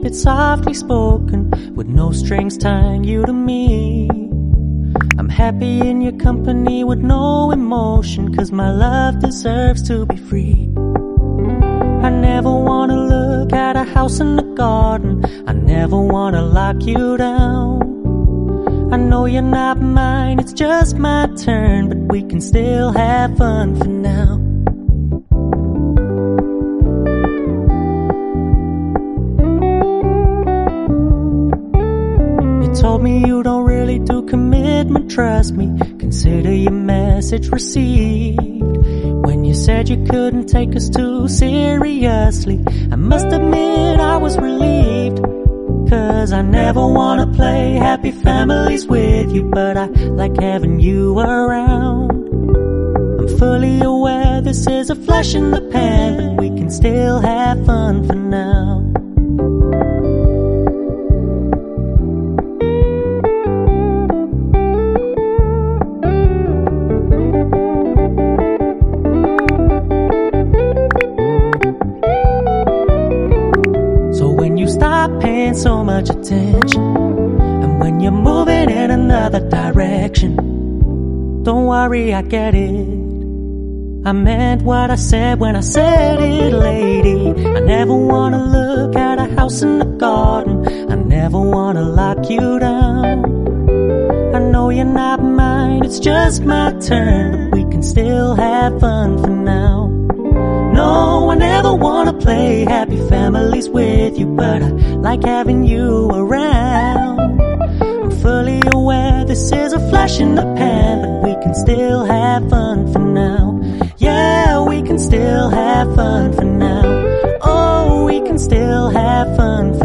it's softly spoken, with no strings tying you to me. I'm happy in your company with no emotion, 'cause my love deserves to be free. I never wanna look at a house in the garden, I never wanna lock you down. I know you're not mine, it's just my turn, but we can still have fun for now. You told me you don't really do commitment, trust me, consider your message received. When you said you couldn't take us too seriously, I must admit I was relieved. 'Cause I never wanna play happy families with you, but I like having you around. I'm fully aware this is a flash in the pan, but we can still have fun for now. Stop paying so much attention, and when you're moving in another direction, don't worry, I get it. I meant what I said when I said it, lady. I never wanna look at a house in the garden, I never wanna lock you down. I know you're not mine, it's just my turn, but we can still have fun for now. No, I never wanna play happy families with you, but I like having you around. I'm fully aware this is a flash in the pan, but we can still have fun for now. Yeah, we can still have fun for now. Oh, we can still have fun for now.